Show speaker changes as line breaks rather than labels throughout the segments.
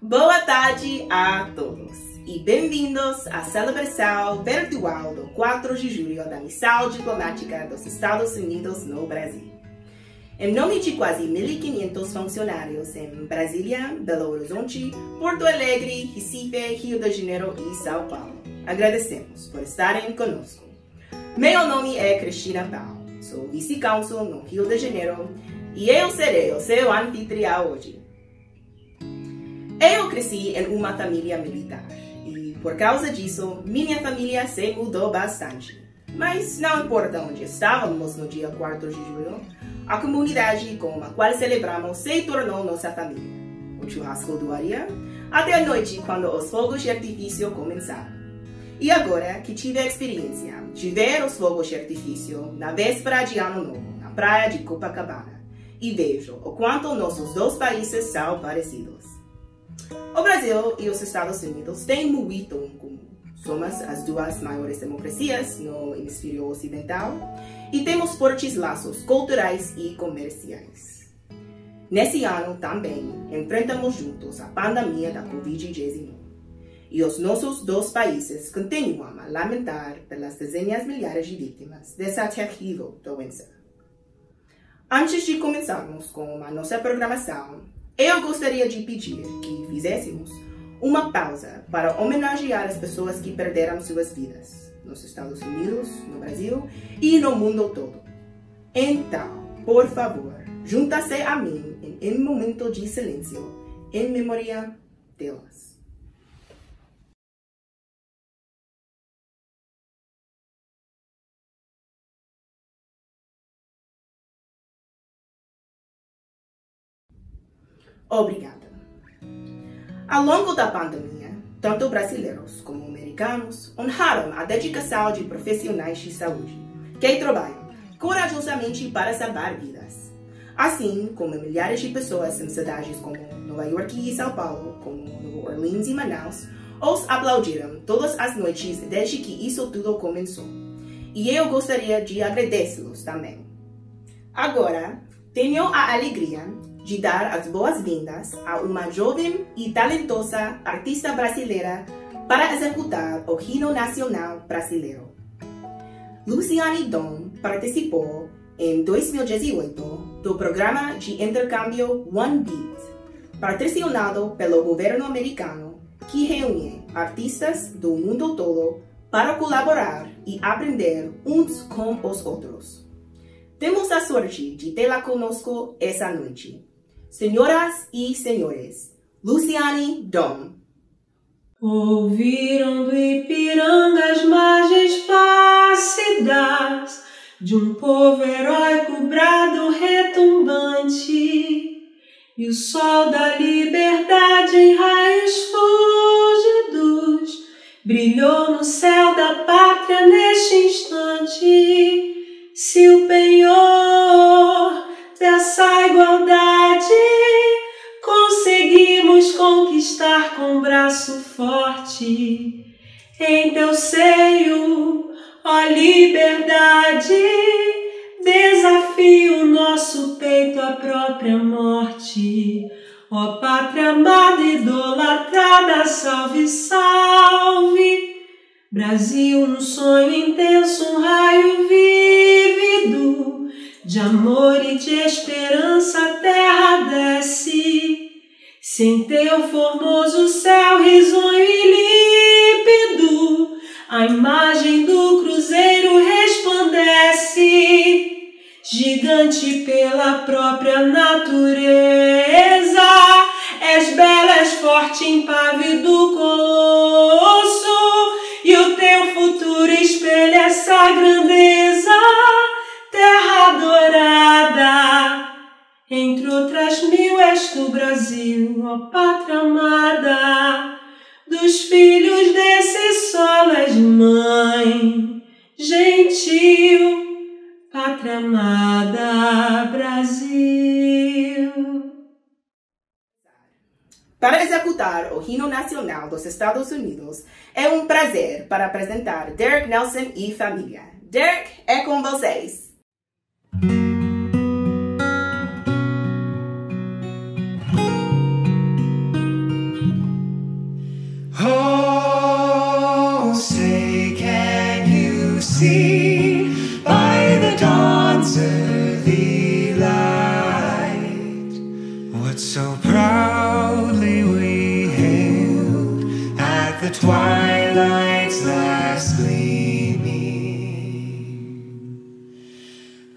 Boa tarde a todos e bem-vindos à celebração virtual do 4 de julho da Missão Diplomática dos Estados Unidos no Brasil. Em nome de quase 1.500 funcionários em Brasília, Belo Horizonte, Porto Alegre, Recife, Rio de Janeiro e São Paulo, agradecemos por estarem conosco. Meu nome é Cristina Paulo, sou vice-cônsul no Rio de Janeiro e eu serei o seu anfitrião hoje. Eu cresci em uma família militar e, por causa disso, minha família se mudou bastante. Mas não importa onde estávamos no dia 4 de julho, a comunidade com a qual celebramos se tornou nossa família. O churrasco duraria até a noite quando os fogos de artifício começaram. E agora que tive a experiência de ver os fogos de artifício na véspera de Ano Novo, na praia de Copacabana, e vejo o quanto nossos dois países são parecidos. O Brasil e os Estados Unidos têm muito em comum. Somos as duas maiores democracias no hemisfério ocidental e temos fortes laços culturais e comerciais. Nesse ano também enfrentamos juntos a pandemia da Covid-19 e os nossos dois países continuam a lamentar pelas dezenas de milhares de vítimas dessa terrível doença. Antes de começarmos com a nossa programação, eu gostaria de pedir que fizéssemos uma pausa para homenagear as pessoas que perderam suas vidas nos Estados Unidos, no Brasil e no mundo todo. Então, por favor, junta-se a mim em um momento de silêncio em memória delas. Obrigada. Ao longo da pandemia, tanto brasileiros como americanos honraram a dedicação de profissionais de saúde que trabalham corajosamente para salvar vidas. Assim como milhares de pessoas em cidades como Nova York e São Paulo, como Nova Orleans e Manaus, os aplaudiram todas as noites desde que isso tudo começou. E eu gostaria de agradecê-los também. Agora, tenho a alegria de dar as boas-vindas a uma jovem e talentosa artista brasileira para executar o hino nacional brasileiro. Luciane Dom participou em 2018 do programa de intercâmbio One Beat, patrocinado pelo governo americano, que reúne artistas do mundo todo para colaborar e aprender uns com os outros. Temos a sorte de tê-la conosco essa noite. Senhoras e senhores, Luciane Dom.
Ouviram do Ipiranga as margens plácidas de um povo heróico brado retumbante, e o sol da liberdade em raios fúlgidos brilhou no céu da pátria neste instante. Se o penhor dessa igualdade conseguimos conquistar com braço forte, em teu seio, ó liberdade, desafio o nosso peito à própria morte. Ó pátria amada, idolatrada, salve, salve, Brasil, um sonho intenso, um raio vívido de amor e de esperança a terra desce. Se em teu formoso céu risonho e límpido a imagem do cruzeiro resplandece, gigante pela própria natureza, és bela, és forte, impávido colosso, e o teu futuro espelha essa grandeza, terra dourada. Entre outras mil és tu, Brasil, ó pátria amada, dos filhos desse solo és mãe gentil, pátria amada, Brasil.
Para executar o hino nacional dos Estados Unidos, é um prazer para apresentar Derek Nelson e família. Derek, é com vocês.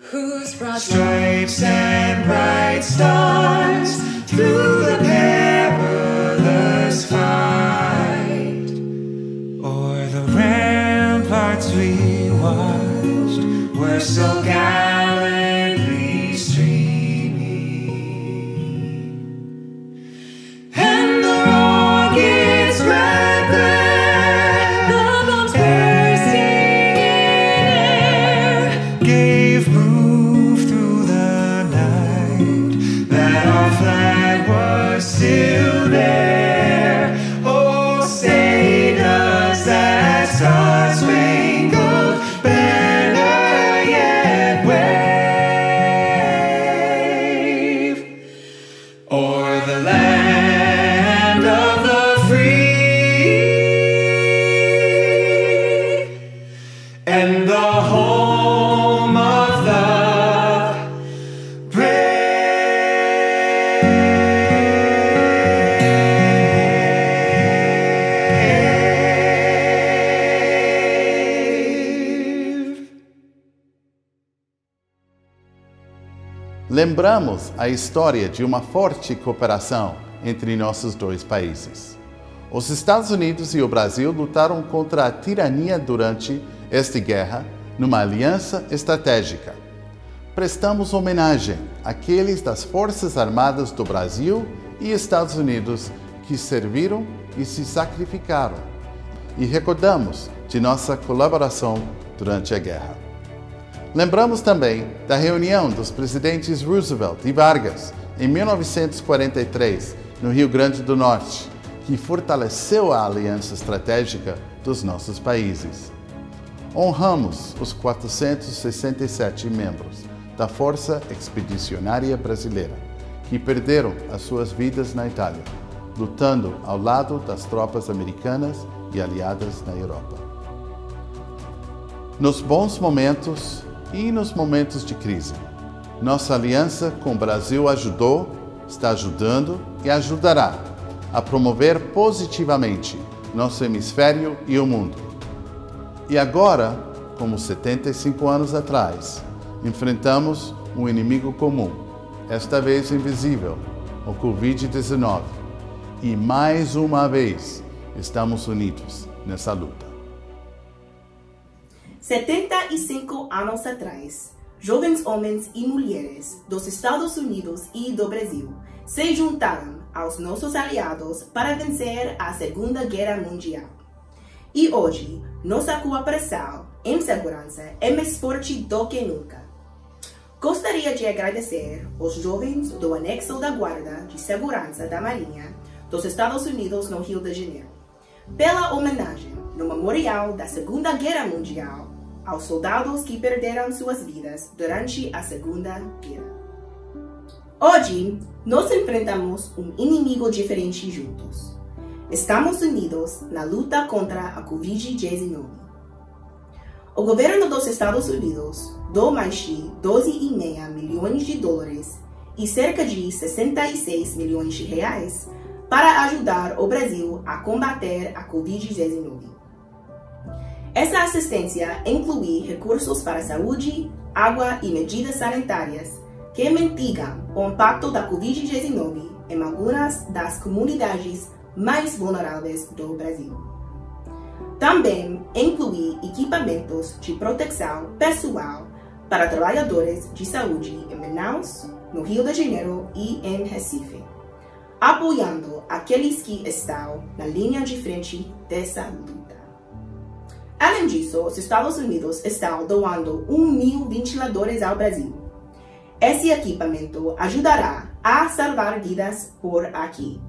whose broad stripes and bright stars through the perilous fight, o'er the ramparts we watched were so gallantly streaming, and the rockets' red glare, the bombs bursting in air, gave proof through the night that our flag was still there. Oh, say does that star-spangled banner yet wave o'er the land of the free and the home of the brave.
Lembramos a história de uma forte cooperação entre nossos dois países. Os Estados Unidos e o Brasil lutaram contra a tirania durante esta guerra numa aliança estratégica. Prestamos homenagem àqueles das Forças Armadas do Brasil e Estados Unidos que serviram e se sacrificaram, e recordamos de nossa colaboração durante a guerra. Lembramos também da reunião dos presidentes Roosevelt e Vargas em 1943, no Rio Grande do Norte, que fortaleceu a aliança estratégica dos nossos países. Honramos os 467 membros da Força Expedicionária Brasileira, que perderam as suas vidas na Itália, lutando ao lado das tropas americanas e aliadas na Europa. Nos bons momentos e nos momentos de crise, nossa aliança com o Brasil ajudou, está ajudando e ajudará a promover positivamente nosso hemisfério e o mundo. E agora, como 75 anos atrás, enfrentamos um inimigo comum, esta vez invisível, o Covid-19. E mais uma vez, estamos unidos nessa luta.
75 anos atrás, jovens homens e mulheres dos Estados Unidos e do Brasil se juntaram aos nossos aliados para vencer a Segunda Guerra Mundial. E hoje, nossa cooperação em segurança é mais forte do que nunca. Gostaria de agradecer aos jovens do Anexo da Guarda de Segurança da Marinha dos Estados Unidos no Rio de Janeiro pela homenagem no Memorial da Segunda Guerra Mundial aos soldados que perderam suas vidas durante a Segunda Guerra. Hoje, nós enfrentamos um inimigo diferente juntos. Estamos unidos na luta contra a Covid-19. O governo dos Estados Unidos doou mais de 12,5 milhões de dólares e cerca de 66 milhões de reais para ajudar o Brasil a combater a Covid-19. Essa assistência inclui recursos para saúde, água e medidas sanitárias que mitigam o impacto da Covid-19 em algumas das comunidades mais vulneráveis do Brasil. Também inclui equipamentos de proteção pessoal para trabalhadores de saúde em Manaus, no Rio de Janeiro e em Recife, apoiando aqueles que estão na linha de frente dessa luta. Além disso, os Estados Unidos estão doando 1.000 ventiladores ao Brasil. Esse equipamento ajudará a salvar vidas por aqui.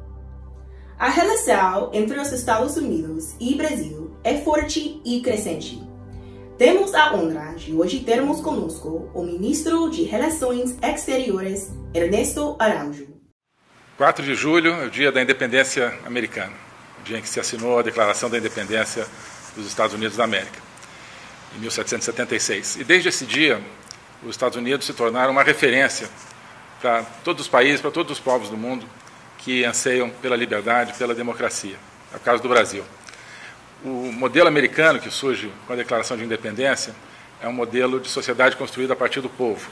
A relação entre os Estados Unidos e Brasil é forte e crescente. Temos a honra de hoje termos conosco o Ministro de Relações Exteriores, Ernesto Araújo.
4 de julho é o dia da independência americana, o dia em que se assinou a Declaração da Independência dos Estados Unidos da América, em 1776. E desde esse dia, os Estados Unidos se tornaram uma referência para todos os países, para todos os povos do mundo que anseiam pela liberdade, pela democracia. É o caso do Brasil. O modelo americano que surge com a Declaração de Independência é um modelo de sociedade construída a partir do povo.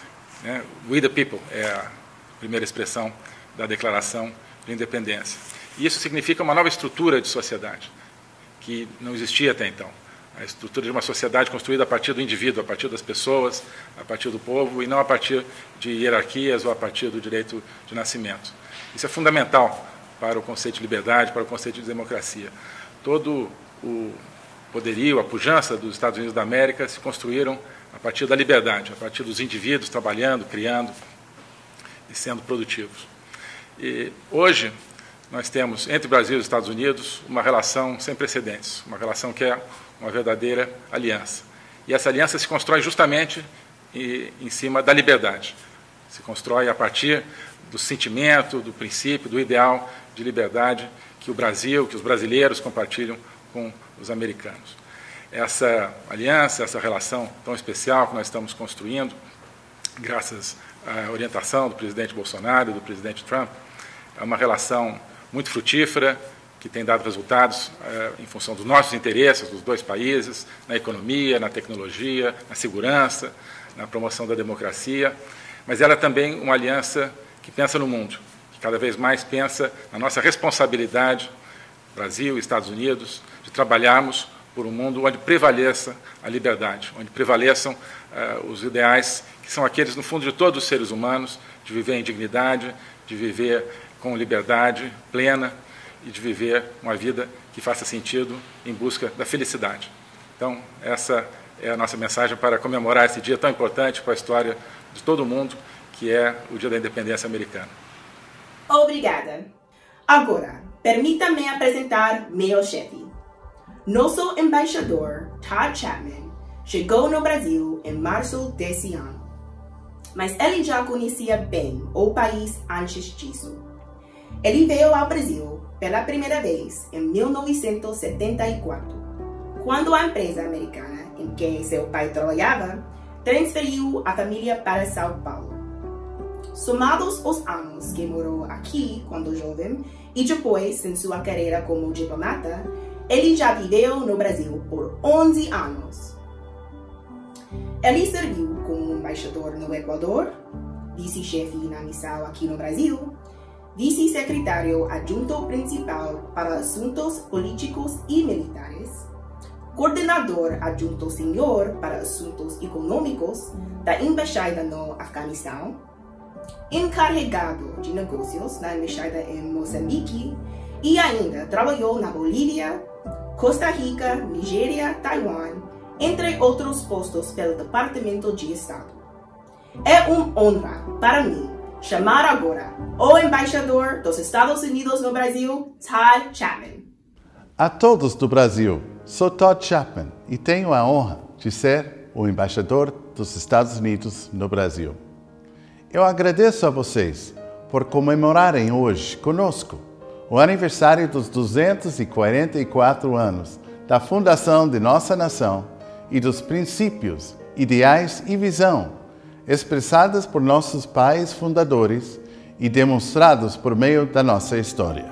We the people é a primeira expressão da Declaração de Independência. E isso significa uma nova estrutura de sociedade, que não existia até então. A estrutura de uma sociedade construída a partir do indivíduo, a partir das pessoas, a partir do povo, e não a partir de hierarquias ou a partir do direito de nascimento. Isso é fundamental para o conceito de liberdade, para o conceito de democracia. Todo o poderio, a pujança dos Estados Unidos da América se construíram a partir da liberdade, a partir dos indivíduos trabalhando, criando e sendo produtivos. E hoje nós temos, entre Brasil e Estados Unidos, uma relação sem precedentes, uma relação que é uma verdadeira aliança. E essa aliança se constrói justamente em cima da liberdade. Se constrói a partir do sentimento, do princípio, do ideal de liberdade que o Brasil, que os brasileiros compartilham com os americanos. Essa aliança, essa relação tão especial que nós estamos construindo, graças à orientação do presidente Bolsonaro e do presidente Trump, é uma relação muito frutífera, que tem dado resultados em função dos nossos interesses, dos dois países, na economia, na tecnologia, na segurança, na promoção da democracia, mas ela é também uma aliança que pensa no mundo, que cada vez mais pensa na nossa responsabilidade, Brasil e Estados Unidos, de trabalharmos por um mundo onde prevaleça a liberdade, onde prevaleçam os ideais que são aqueles, no fundo, de todos os seres humanos, de viver em dignidade, de viver com liberdade plena e de viver uma vida que faça sentido em busca da felicidade. Então, essa é a nossa mensagem para comemorar esse dia tão importante para a história de todo mundo, que é o Dia da Independência Americana.
Obrigada. Agora, permita-me apresentar meu chefe. Nosso embaixador, Todd Chapman, chegou no Brasil em março desse ano. Mas ele já conhecia bem o país antes disso. Ele veio ao Brasil pela primeira vez em 1974, quando a empresa americana em que seu pai trabalhava transferiu a família para São Paulo. Somados os anos que morou aqui quando jovem e depois em sua carreira como diplomata, ele já viveu no Brasil por 11 anos. Ele serviu como embaixador no Equador, vice-chefe na missão aqui no Brasil, vice-secretário adjunto principal para assuntos políticos e militares, coordenador adjunto senior para assuntos econômicos da embaixada no Afeganistão, encarregado de negócios na embaixada em Moçambique e ainda trabalhou na Bolívia, Costa Rica, Nigéria, Taiwan, entre outros postos pelo Departamento de Estado. É uma honra para mim chamar agora o embaixador dos Estados Unidos no Brasil, Todd Chapman.
A todos do Brasil, sou Todd Chapman e tenho a honra de ser o embaixador dos Estados Unidos no Brasil. Eu agradeço a vocês por comemorarem hoje conosco o aniversário dos 244 anos da fundação de nossa nação e dos princípios, ideais e visão expressadas por nossos pais fundadores e demonstrados por meio da nossa história.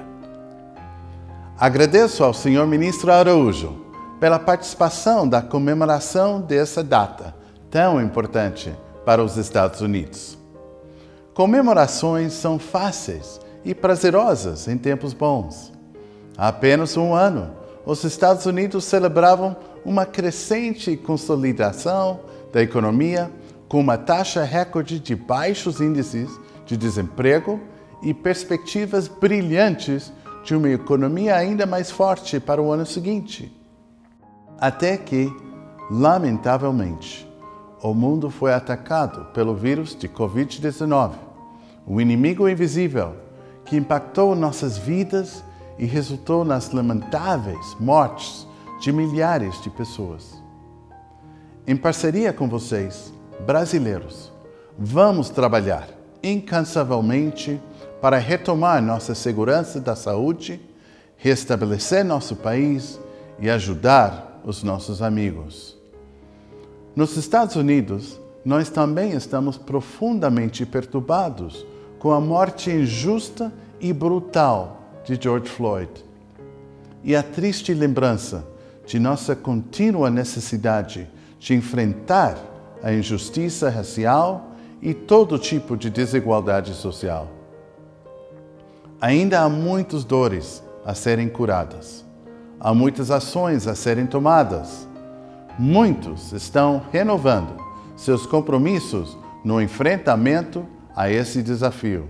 Agradeço ao Sr. Ministro Araújo pela participação da comemoração dessa data tão importante para os Estados Unidos. Comemorações são fáceis e prazerosas em tempos bons. Há apenas um ano, os Estados Unidos celebravam uma crescente consolidação da economia com uma taxa recorde de baixos índices de desemprego e perspectivas brilhantes de uma economia ainda mais forte para o ano seguinte. Até que, lamentavelmente, o mundo foi atacado pelo vírus de Covid-19, o inimigo invisível que impactou nossas vidas e resultou nas lamentáveis mortes de milhares de pessoas. Em parceria com vocês, brasileiros, vamos trabalhar incansavelmente para retomar nossa segurança da saúde, restabelecer nosso país e ajudar os nossos amigos. Nos Estados Unidos, nós também estamos profundamente perturbados com a morte injusta e brutal de George Floyd e a triste lembrança de nossa contínua necessidade de enfrentar a injustiça racial e todo tipo de desigualdade social. Ainda há muitas dores a serem curadas. Há muitas ações a serem tomadas. Muitos estão renovando seus compromissos no enfrentamento a esse desafio.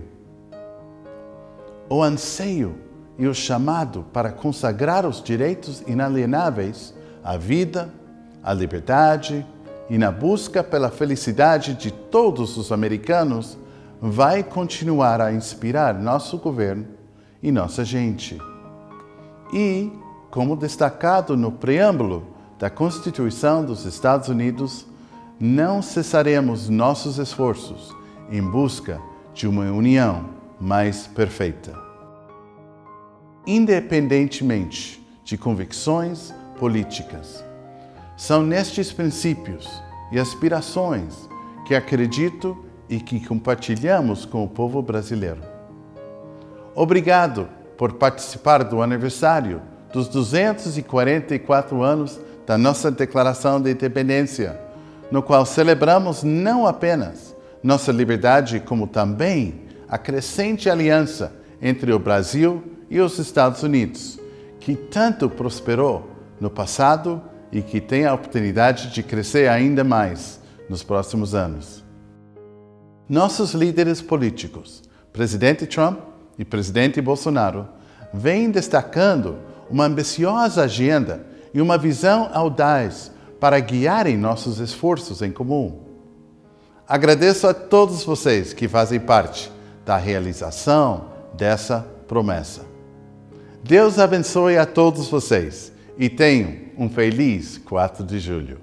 O anseio e o chamado para consagrar os direitos inalienáveis à vida, à liberdade e na busca pela felicidade de todos os americanos vai continuar a inspirar nosso governo e nossa gente. E, como destacado no preâmbulo da Constituição dos Estados Unidos, não cessaremos nossos esforços em busca de uma união mais perfeita. Independentemente de convicções políticas, são nestes princípios e aspirações que acredito e que compartilhamos com o povo brasileiro. Obrigado por participar do aniversário dos 244 anos da nossa Declaração de Independência, no qual celebramos não apenas nossa liberdade, como também a crescente aliança entre o Brasil e os Estados Unidos, que tanto prosperou no passado e que tem a oportunidade de crescer ainda mais nos próximos anos. Nossos líderes políticos, presidente Trump e presidente Bolsonaro, vêm destacando uma ambiciosa agenda e uma visão audaz para guiarem nossos esforços em comum. Agradeço a todos vocês que fazem parte da realização dessa promessa. Deus abençoe a todos vocês e tenham um feliz 4 de julho.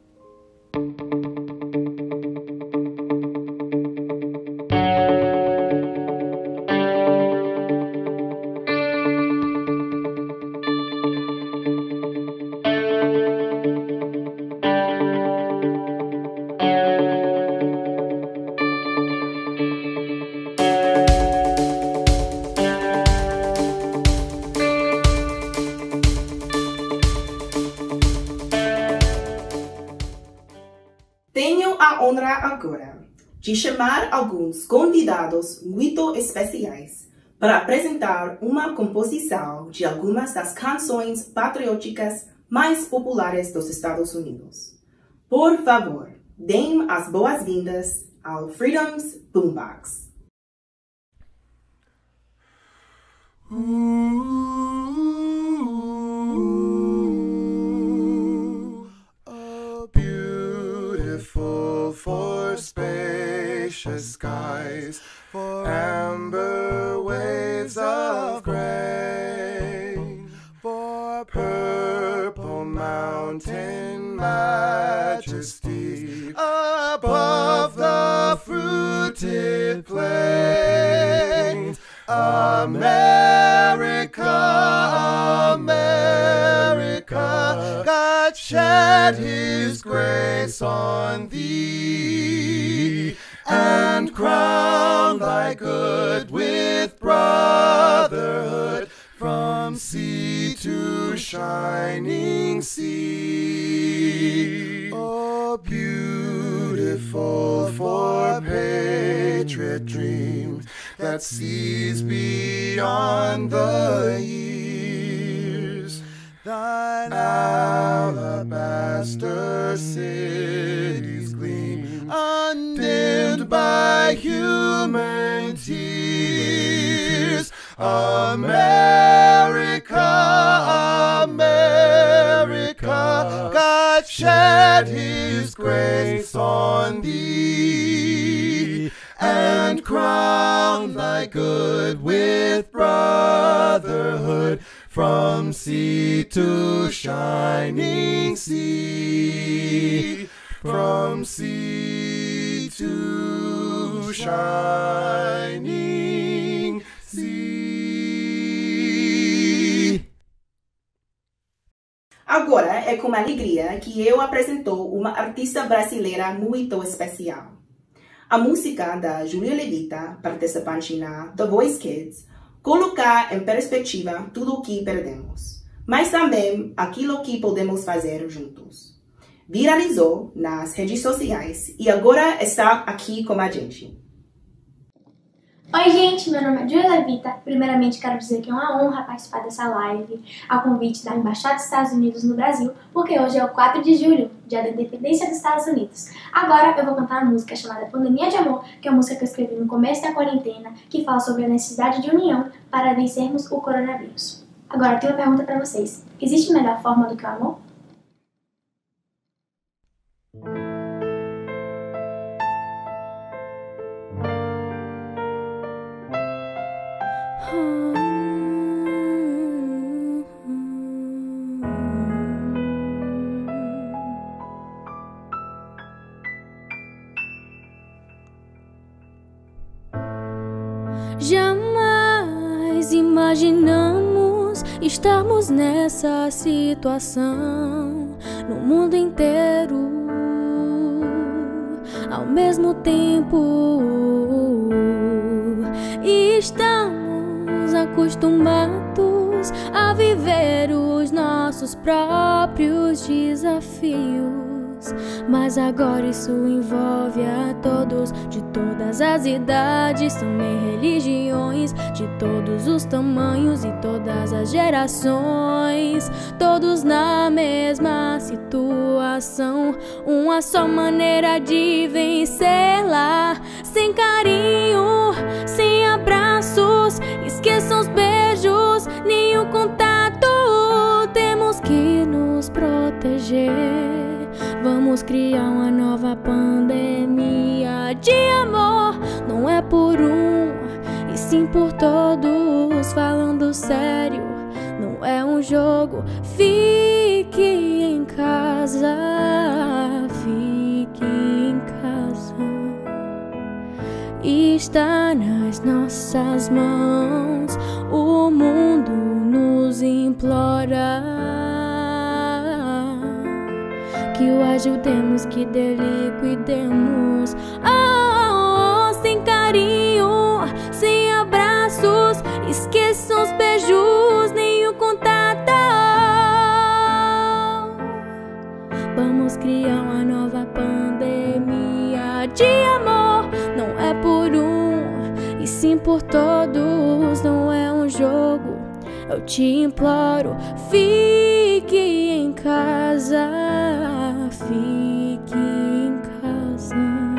Tenho a honra agora de chamar alguns convidados muito especiais para apresentar uma composição de algumas das canções patrióticas mais populares dos Estados Unidos. Por favor, deem as boas-vindas ao Freedom's Boombox.
For spacious skies, for amber waves of grain, for purple mountain majesty above the fruited plains. America, America, God shed His grace on thee, and crown thy good with brotherhood from sea to shining sea. Oh, beautiful for patriot dreams that sees beyond the years. Thine alabaster cities gleam, undimmed by human tears. America, America, God shed His grace on thee, and crown thy good with brotherhood from sea to shining sea, from sea to shining sea.
Agora é com alegria que eu apresento uma artista brasileira muito especial. A música da Júlia Levita, participante na The Voice Kids, coloca em perspectiva tudo o que perdemos, mas também aquilo que podemos fazer juntos. viralizou nas redes sociais e agora está aqui com a gente.
Oi gente, meu nome é Julia Levita. Primeiramente quero dizer que é uma honra participar dessa live a convite da Embaixada dos Estados Unidos no Brasil, porque hoje é o 4 de julho, dia da independência dos Estados Unidos. Agora eu vou cantar uma música chamada Pandemia de Amor, que é uma música que eu escrevi no começo da quarentena, que fala sobre a necessidade de união para vencermos o coronavírus. Agora eu tenho uma pergunta para vocês. Existe melhor forma do que o amor?
Jamais imaginamos estarmos nessa situação no mundo inteiro ao mesmo tempo. E estamos acostumados a viver os nossos próprios desafios. Mas agora isso envolve a todos, de todas as idades, também religiões, de todos os tamanhos e todas as gerações, todos na mesma situação, uma só maneira de vencê-la, sem carinho, sem abraços, esqueçam os beijos, nenhum contato, temos que nos proteger. Vamos criar uma nova pandemia de amor. Não é por um, e sim por todos. Falando sério, não é um jogo. Fique em casa, fique em casa. Está nas nossas mãos. O mundo nos implora que o ajudemos, que dele cuidemos. Sem carinho, sem abraços, esqueçam os beijos, nenhum contato. Vamos criar uma nova pandemia de amor. Não é por um, e sim por todos. Não é um jogo, eu te imploro, fique em casa, fique em casa.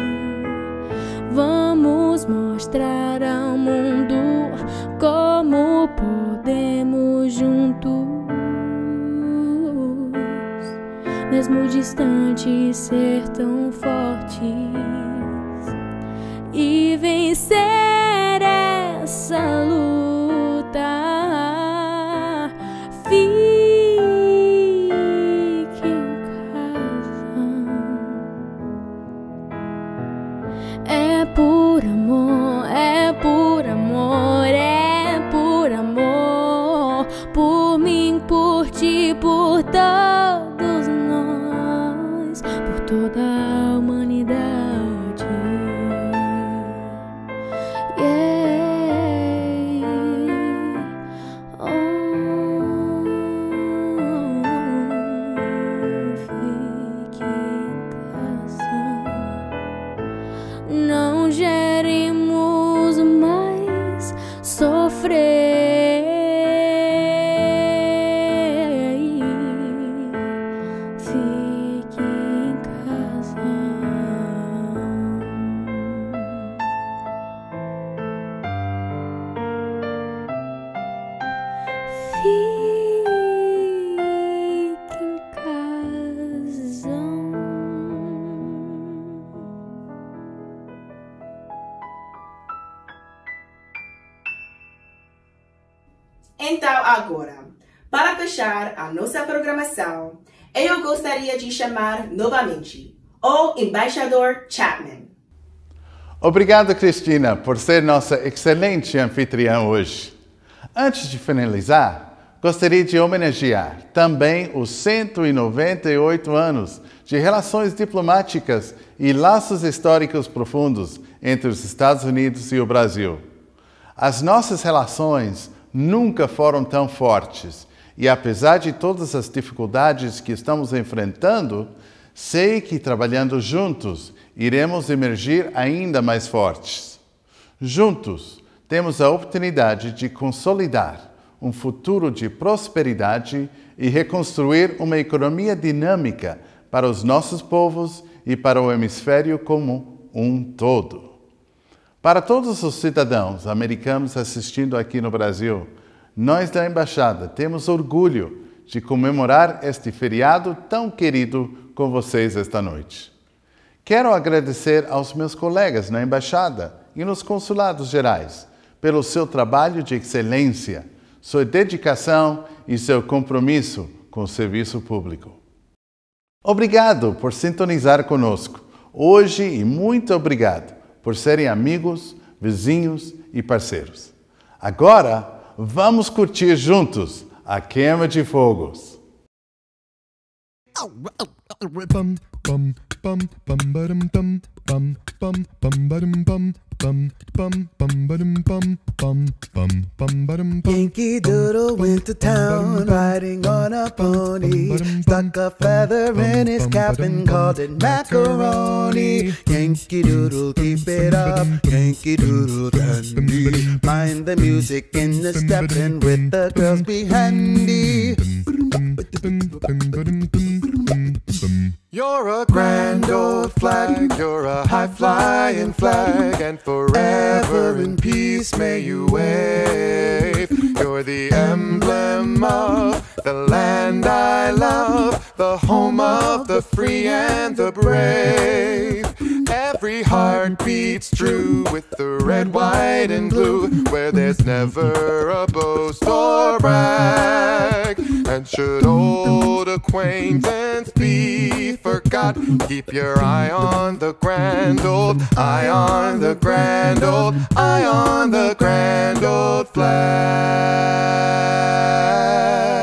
Vamos mostrar ao mundo como podemos juntos, mesmo distantes, ser tão fortes e vencer essa luta. É por amor, é por amor, é por amor, por mim, por ti, por todos nós, por toda a humanidade. Não geremos mais sofrer. Fique em casa. Fique em casa.
Então agora, para fechar a nossa programação, eu gostaria de chamar novamente o embaixador Chapman.
Obrigado, Cristina, por ser nossa excelente anfitriã hoje. Antes de finalizar, gostaria de homenagear também os 198 anos de relações diplomáticas e laços históricos profundos entre os Estados Unidos e o Brasil. As nossas relações nunca foram tão fortes e, apesar de todas as dificuldades que estamos enfrentando, Sei que trabalhando juntos iremos emergir ainda mais fortes. Juntos temos a oportunidade de consolidar um futuro de prosperidade e reconstruir uma economia dinâmica para os nossos povos e para o hemisfério como um todo. Para todos os cidadãos americanos assistindo aqui no Brasil, nós da Embaixada temos orgulho de comemorar este feriado tão querido com vocês esta noite. Quero agradecer aos meus colegas na Embaixada e nos consulados gerais pelo seu trabalho de excelência, sua dedicação e seu compromisso com o serviço público. Obrigado por sintonizar conosco hoje e muito obrigado por serem amigos, vizinhos e parceiros. Agora, vamos curtir juntos a queima de fogos.
Yankee Doodle went to town riding on a pony, stuck a feather in his cap and called it macaroni. Yankee Doodle, keep it up, Yankee Doodle dandy. Mind the music in the stepping with the girls be handy. You're a grand old flag, you're a high-flying flag, and forever in peace may you wave. You're the emblem of the land I love, the home of the free and the brave. Every heart beats true with the red, white, and blue, where there's never a boast or brag. And should old acquaintance be forgot, keep your eye on the grand old, eye on the grand old, eye on the grand old flag.